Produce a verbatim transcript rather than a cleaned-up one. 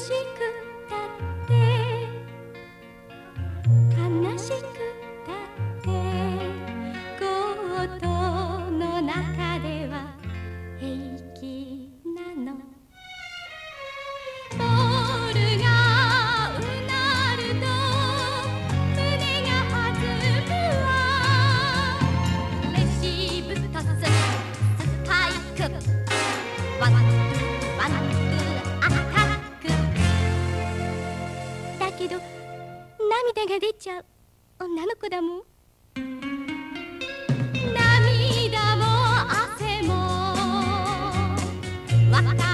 しくたって悲しくたってコートの中では平気なの。ボールがうなると胸が弾むわ。レシーブトススパイクワンツーワンツーアタックだけど涙が出ちゃう女の子だもん。涙も汗もわか